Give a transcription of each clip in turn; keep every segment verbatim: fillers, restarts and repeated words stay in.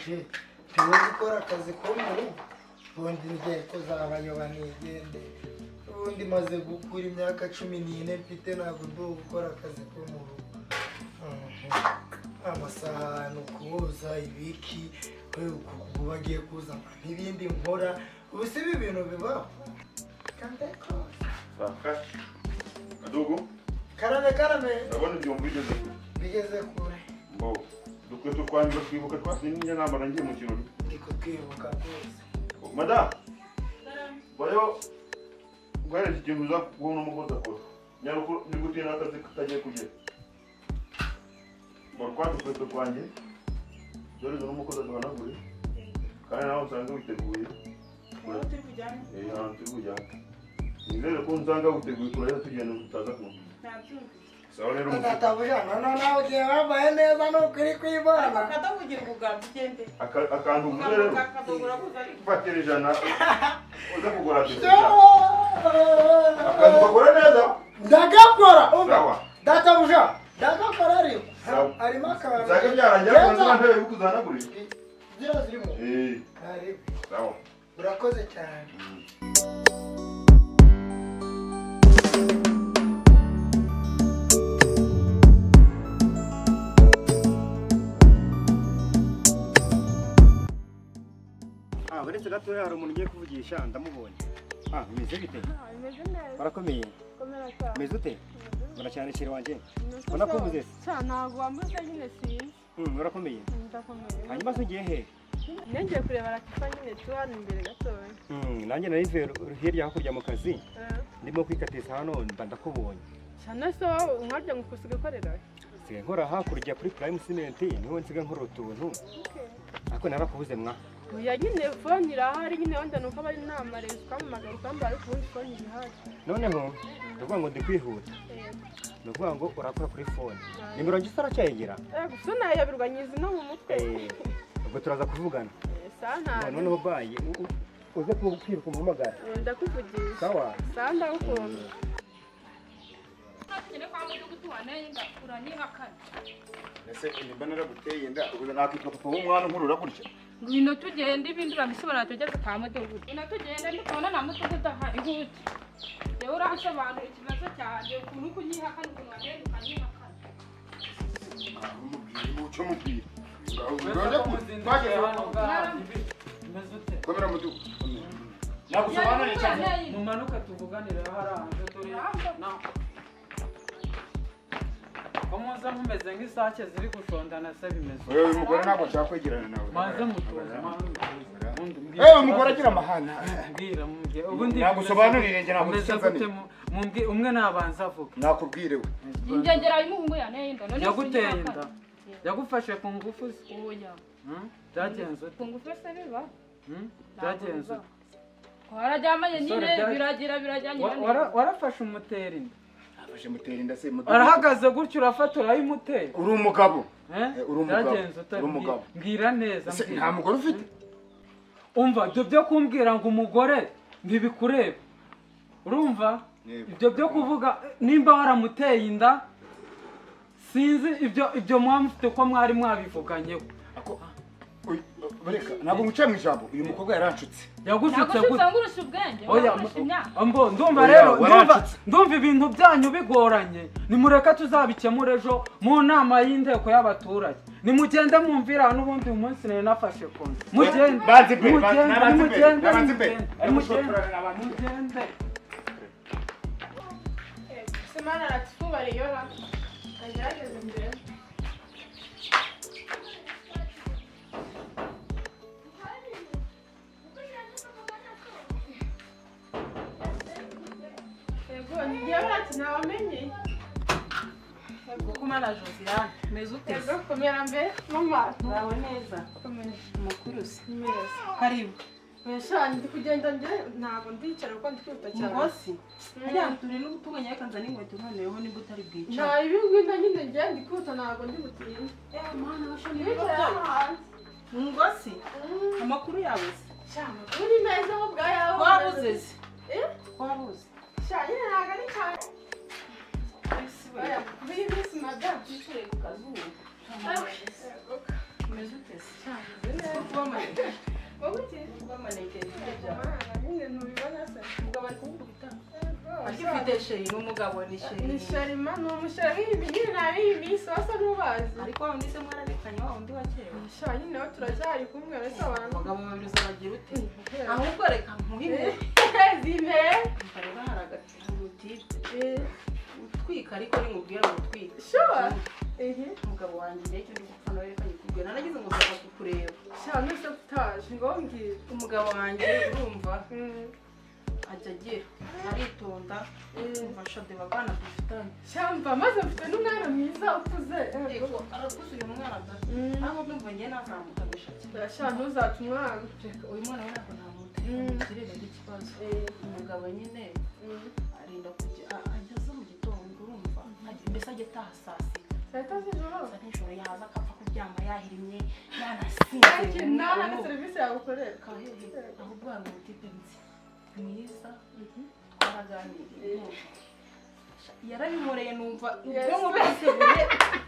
she tuwe gukora akazi ko mu rugo ubundi ngiye kuzabayoba nigende ubundi maze gukura imyaka cumi n'ine mfite ntabwo ndo gukora akazi ko mu rugo amasahani kuza ibiki ubu bagiye kuza n'ibindi nkora ubu si ibi bintu bibaho kandi ko Kadogo karame karame ndabona ibyo mbigeze bigeze kure mbo dukweto twanjye twibuka twasinye nambara ngiye mu kirori ndiko twibuka rwose madam bayo gwere ikintu uza kubona umugozi akora nyaruko ni gute nakazi katagiye kugera mbo kwandi dukweto twanjye dore no umukozi aduhanagure kandi nawe usanga witeguye turi kujyana eh hano turi kujyana nizere ko nsanga witeguye kurera tugenda tutaza kumva sawa rero natabuja no no ugiye wambaye neza no kuri kwibana akadavugira ubugabo ugende akantu muzere akadogura kuzari fatira ijana uza kugura akazi bakora neza ndagakora sawa databuja ndagakora ariko sawa arimo akazi zaga byarangira ko nzaba ndebe bikuzanagurira zira zirimo eh kare sawa urakoze cyane Ah, baretse gato hari umuntu ugiye kuvugisha ndamubonye. Ah, bimeze bite? Ah, bimeze neza. Barakomeye. Komera cyane. Bimeze ute? Bana cyane kiri wanje. Bona kubuze. Cyane ntabwo wambuze nyine sinzi. Hmm, barakomeye. Ndakomeye. Hanyuma se ugiye he? Nengeye kureba Latifa nyine tu hano imbere gatoya. Hmm, nanjye narive hirya hakurya mu kazi. Eh. Ndimo kwikatisa hano mba ndakubonye. Cyane so umwajya ngo kusiga korera. Sigaye nkora hakurya kuri Prime Cement niho nsiga nkora utuntu. Okay. Ako narakubuze mwa. Oya nyine phone irahari nyine wenda nuko bari nama rero ukamamagara ukamba ariko ubundi phone irahari. Noneho ndavuga ngo ndikwihuta. Eh. Ndavuga ngo urakora kuri phone. Nimero ngisara cyayegera. Eh gusa nayabirwanyiza no mu mutwe. Eh. Ubwo turaza kuvugana. Eh sana. Noneho baye uze kwiruka umuhamagara. Ndakuvugisha. Sawa. Sawa ndagukunda. nyine kwa mudugu tuwane ngakura nyihakana ese nimba naraguteye nda ubuza nakitwa papa w'umwana nkurura gutya ngwino tugende ibindi urabisobanura tugeze kwa mudugu ngwino tugende ndikubona na mudugu dahari ihute yewe urasobanura ikibazo cyanjye ukuntu kunyihakana ukuntu wagenda ukanyihakana umubwire mucyo mubwire ngaho twageze hano komera mudugu nagusobanurira cyane mumanuka tuvuganira haranje turi na Komuza mumeze nk'isake ziri gushondana se bimeze. Wewe uyu mugore ntabwo nshaka kwegerana nawe. Maze mutuze Eh umugore agira amahana. Mbwira mumbye. Ubundi nagusobanurire nje ntabwo tuzazane. Mumbye umwe nabanza avuga. Nakubwire we. Ingengera y'umuhungu yaneye inda none yaguteye inda. Yagufashe ku ngufu se. Oya. Hm? Byagenze. Ku ngufu se biba? Hm? Byagenze. Warajyamanye nyine biragira birajyanye. Warafashe umutera inda. Afashe mutera inda se mudugu. Arahagaze gutyo urafata urayimutera. Uri umugabo. Eh? Uri umugabo. Uri umugabo. Mbwira neza mbwira. Nta mugore ufite. Umva ibyo byo kumbwira ngo umugore ntibikureba. Urumva? Ibyo byo kuvuga nimba waramuteye inda sinzi ibyo ibyo mwamufite ko mwari mwabivuganyeho. Bareka ntabwo muce mu ijambo uyu mukobwa yaranshutse. Yagushutse gute? Ngurusha ubwenge. Oya ambo ndumva rero ndumva ndumva ibintu byanyu bigoranye. Nimureka tuzabikemura ejo mu nama y'inteko y'abaturage. Nimugende mumvira n'ubundi umunsi nari nafashe konti. Mugende banzi pe mugende banzi pe mugende. Semana Latifa bariyora. Agerageza imbere. Nawamenye. Ego kumana Josiane. Mezute. Ego komera mbere mama. Nawe neza. Komera. Makuru se. Neza. Karibu. Weshani ndi kugenda nje ntabwo ndicara uko ndikwihuta cyane. Ngosi. Hariya turi n'ubutunganya yakanza n'inkweto noneho nibwo utari bwica. Nta ibingwinda nyine nje ndikwihuta ntabwo ndi butinde. Eh mana washani Bicara. Ngosi. Amakuru yawe se. Cyama. Uri meza ho bwayaho. Wabuze se. Eh? Wabuze. Cyane ntabwo ari cyane. Baya, biri bisi madam. Twicare ku kazuba. umeze ute se cyane neza kuba maneke wowe iki kuba maneke nyine ntubibona se umugabo ari kumukubita agifite sheri n'umugabo ni sheri ni sharima ni umusheri nk'ibi nabi iminsi wasa n'ubazi ariko wa wundi se mwararekanye wa wundi wa kera sha nyine we turacyari kumwe wese abantu abagabo babiri uzabagira ute ahubwo reka nkuhime zime rero hari agatipe utwika ariko ni mubwira ngo utwike sure ehe umugabo wanjye njye cyo ndi gupfa nawe reka nyikubwira naragize ngo nzaza kukureba sha nese utaje ngombwira umugabo wanjye urumva ajya agira aritonda umva shade bagana dufitanye shamba maze mfite n'umwana mwiza ukuze yego arakuze uyu mwana da ntabwo ndumva njye nazamuka bishakira sha ntuzaca umwana uyu mwana we ntabwo namutera kireba n'ikibazo umugabo nyine arinda kujya ageze mu gitondo urumva mbese ajya ataha saa sita saa sita z'ijoro saa nijoro yaza akapfa kuryama yahirimye yanasinze nta na serivisi yagukorera ahubwo hari umutipe nzi mwiza twaraganiriye yarabimoreye numva ubwonko bwiseguye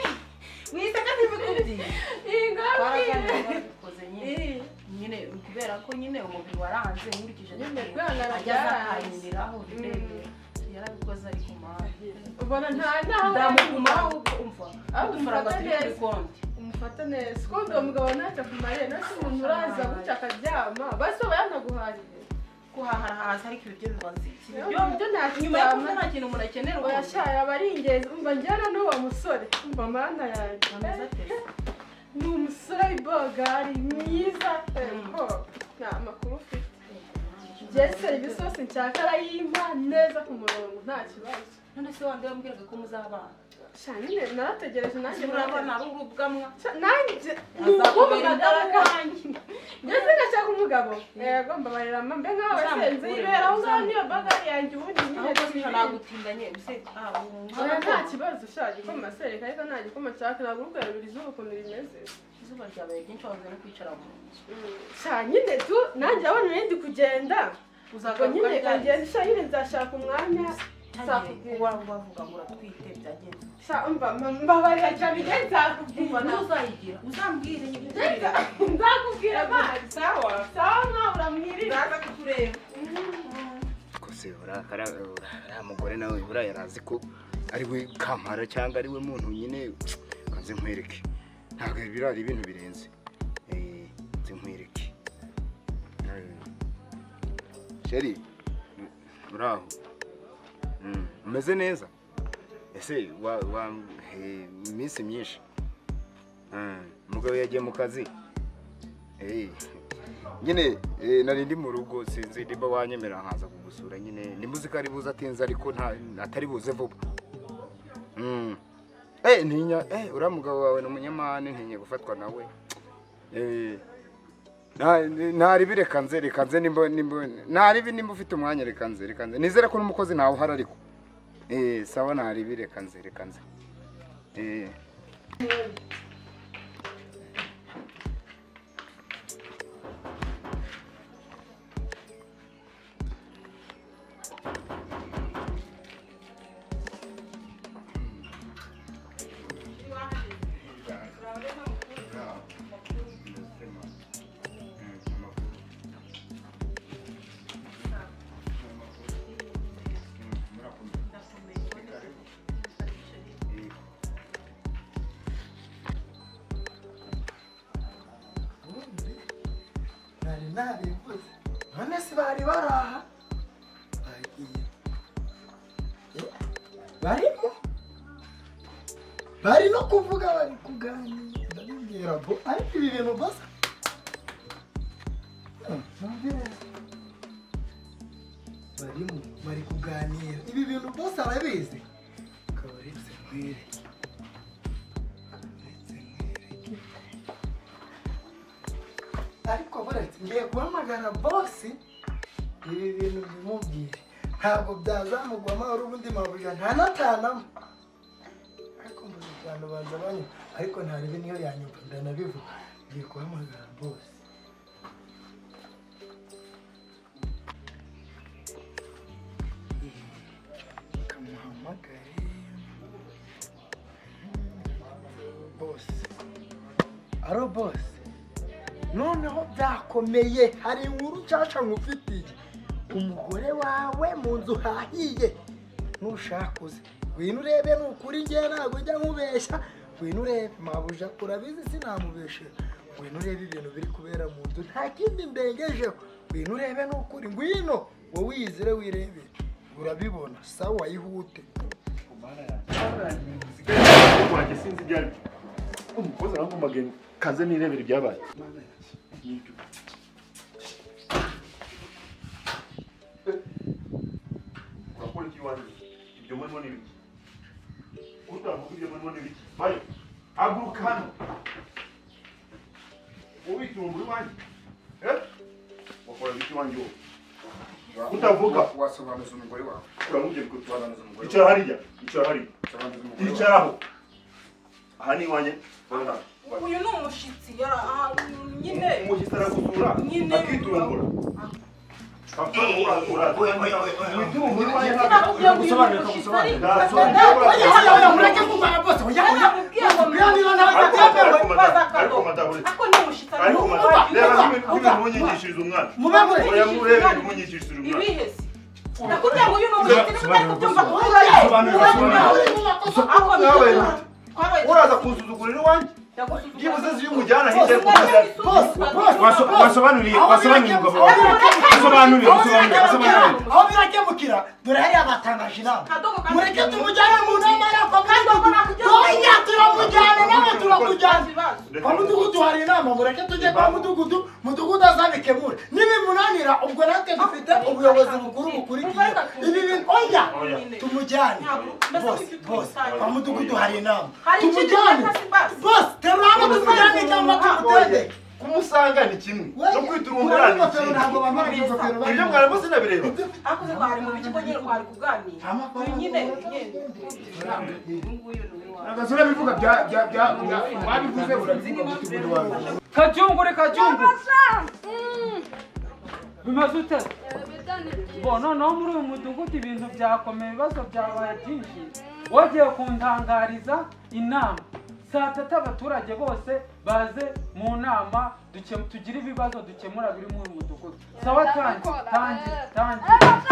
mwiza kandi bikubwiye twaraganiriye babikoze nyine nyine kubera ko nyine umubiri waranze nkurikije ageze akayindiraho yarabikoze ari ku mahanga ubona nta naho ndamugumaho umva udufaranga turi kuri konti umufata neza kuko uwo mugabo ntacyo akumariye nasi umuntu uraza gutya akaryama basi aba yanaguhariye kuhahara hasi ariko ibiryo bibazi ibyo nta nyuma yo kuba nta kintu umuntu akenera uyashaya aba ari ingenzi umva njyana n'uwo musore umva mana yanjye ameze ateze ni umusore w'ibogari mwiza ko nta makuru ufite njye serivisi yose nshaka arayimpa neza ku murongo nta kibazo none se wandi wambwiraga ko muzabana sha nyine narategereje nanjye murabona ari urubwamwa nanjye azakubera wanjye ndetse ngashaka umugabo yego mbabarira mbe nkaho wasenze ibera aho ngaho niyo bagari yanjye ubundi nyine nagutindanye use nta kibazo sha gikoma sereka ariko nta gikoma nshaka ntabwo uri kureba izuba ukuntu rimeze izuba ryabaye ryinshi wabuze no kwicara mu nzu sha nyine tu nanjye abona urindi kugenda uzagaruka nyine kagenda sha nyine nzashaka umwanya wavuga ngo uratwite byagenze mbabarira cyane igihe nzakubwira ntuzayigira uzambwire nzakubwira amazi sawa sawa nkaho uramwirira uraza kutureba kose uriya mugore nawe buriya yarazi ko ari we kampara cyangwa ari we muntu nyine kanze nkwereke ntabwo birari ibintu birenze nze nkwereke sheri uraho umeze neza ese wa iminsi myinshi umugabo yagiye mu kazi nyine nari ndi mu rugo sinzi niba wanyemera nkaza kugusura nyine nimuzi ko ari buze atinze ariko atari buze vuba ntinya uriya mugabo wawe ni umunyamahane ntinye gufatwa nawe ntaribi reka nze reka nze ntaribi nimba ufite umwanya reka nze reka nze nizere ko n'umukozi ntawe uhari ariko sawa ntaribi reka nze reka nze nabivuze none se bari baraha bagiye barimo bari no kuvuga bari kuganira ndabibwira bo ariko ibi bintu basa barimo bari kuganira ibi bintu bose arabizi kabaretse kwire ariko buretse ngiye guhamagara bosi ibi bintu bimubwire ntabwo byazamugwa amahoro ubundi mabuja ntanatanamo ariko mbuze cyane ubanza banywa ariko ntaribe niyo yanyumva ndanabivuga ngiye guhamagara bosi kamuhamagare bosi aro bose noneho byakomeye hari inkuru nshyashya nkufitiye umugore wawe mu nzu hahiye nushaka uze ngwino urebe ni ukuri njye ntabwo njya nkubeshya ngwino urebe mabuja urabizi sinamubeshera ngwino urebe ibintu biri kubera mu nzu nta kindi mbengejeho ngwino urebe ni ukuri ngwino wowe wiyizire wirebe urabibona sawa yihute wanjye sinzi ibyo ari byo umukozi arampamagaye kaze nirebera ibyabaye urakora iki wanjye ibyo murimo ni ibiki utavuga ibyo murimo ni ibiki bayo haguruka hano wowe itumbura iwanjye eh wakora ibiki wanjye wowe utavuga wasobanuza umugore wawe uramubye ko tubanuza umugore icara hariya icara hariya icaraho aha ni iwanjye uyu ni umushitsi nyine umushyitsi aragusura akitumbura uraza kunsuzugurira iwanjye byibuze ziyumujyana hirya wasobanuriye wasobanuriye umugabo wawe wasobanuriye wasobanuriye wasobanuriye aho birakemukira dore hariya batangaje inama mureke tumujyane mu nama oya turamujyana nawe turakujyana kwa mudugudu hari inama mureke tujye kwa mudugudu mudugudu azabikemure nibimunanira ubwo natwe dufite ubuyobozi bukuru bukurikiye ibi bintu oya tumujyane bose bose kwa mudugudu hari inama tumujyane bose teruramo tumujyane cyangwa tumutege kumusanga ni kimwe no kwiturumbura ni kimwe ntabwo bamara ingofero ibyo mwari muzi nabireba akoze bari mu bikigo nyine kwari kuganira nyine agasura bivuga bya bya bya babivuze urabivuga mu kibuno wawe kajungure kajungu bimaze ute bo noneho muri uyu mudugudu ibintu byakomeye ibibazo byabaye byinshi wagiye kuntangariza inama saa tatu abaturage bose baze mu nama tugire ibibazo dukemura biri muri uyu mudugudu sawa tangi tangi tangi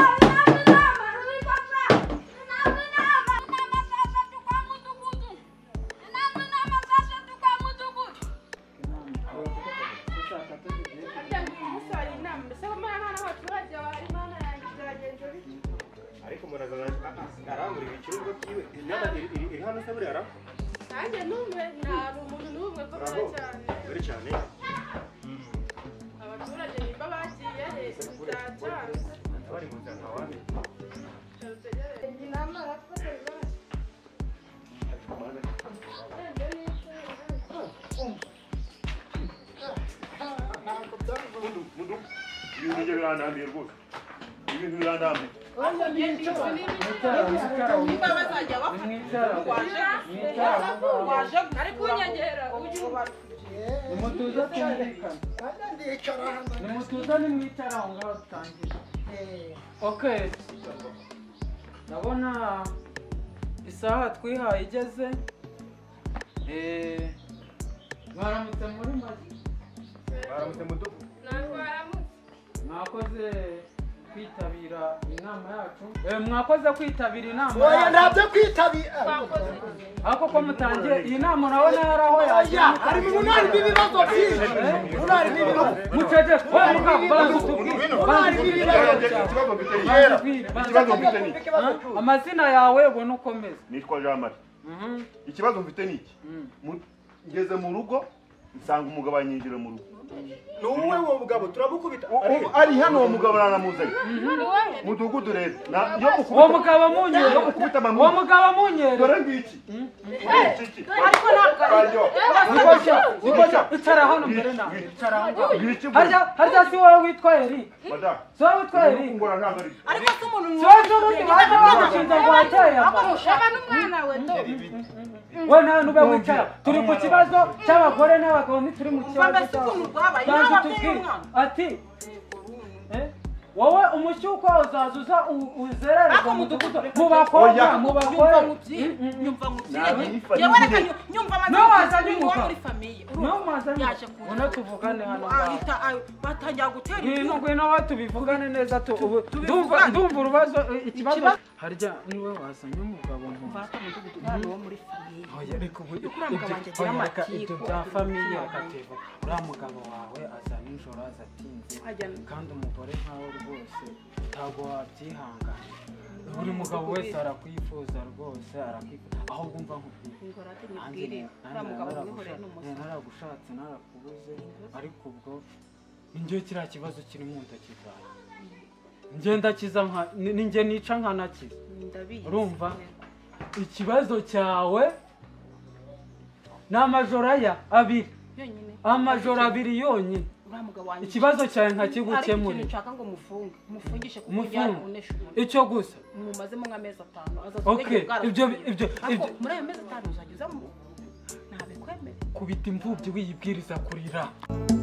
ariko muraza arangurira ikirungo kiwe inama iri hano se buriya nanjye numve nta umuntu n'umwe ko cyane buri cyane abaturage nimba bagiye he cyane bari mu nzira ntawane inama arakoze ibintu byo birandambiye rwose ibintu birandambiye niba bazajya waje ariko unyegera nimutuza tumvikana nimutuza nimwicara aho ngaho dutangire okay ndabona isaha twihaye igeze mwaramutse muri mazi baramutse mudugu mwakoze kwitabira inama yacu mwakoze kwitabira inama oya ntabyo kwitabira ariko ko mutangiye iyi nama urabona yari aho yagiye hari munari n'ibibazo byinshi munari n'ibibazo mucece we mugabo banza utubwire munari n'ibibazo ikibazo mfite yera ikibazo mfite ni amazina yawe ubona ukomeza nitwa Jean Marie ikibazo mfite ni iki ngeze mu rugo nsanga umugabo anyinjira mu rugo n'uwe wo mugabo turamukubita ari hano uwo mugabo naramuzanye mudugudu rero uwo mugabo munyere yo gukubita mama uwo mugabo munyere dore ngiki ariko ntabwo nikoja icara hano mbere nawe icara hano harya harya si wowe witwa Eric madam si wowe witwa Eric ngora ntangari ariko se umuntu cyozo n'undi baje bagushinja ngo wateye shaba n'umwana we do we nta nube wicara turi ku kibazo cy'abagore n'abagabo ntituri mu kibazo ati wowe umushyuko uzazuza uzerererwa mu mudugudu mu bakobwa mu bagore nyumva mubyiye yewe reka nyumva amazina muri famiye no maze yaje kuza ubona tuvugane hano ahita batangira gutera ngwino ngwino wa tubivugane neza tu ubu ndumva ndumva urubazo ikibazo harya niwe wazanye umugabo mva ko mu dugudu kandi wo muri famiye oya reka ubu ibyo ibyo bya famiye akatevo uriya mugabo wawe aza nijoro aza atinze kandi umugore nkawe rwose ntabwo wabyihangana buri mugabo wese arakwifuza rwose arakwifuza ahubwo umva nkubwire naragushatse narakubuze ariko ubwo njye kiriya kibazo kiri mu ntoki zawe njye ndakiza ninjye nica nkanakiza urumva ikibazo cyawe ni amajoro aya abiri amajoro abiri yonyine ikibazo cyawe nkakigukemurira nshaka ngo mufunge mufungishe kuko yari unesha umuntu icyo gusa mumazemo nk'amezi atanu okay ibyo ibyo muri ayo mezi atanu uzagiza mu ntabikwemere kubita imvubyi wiyibwiriza kurira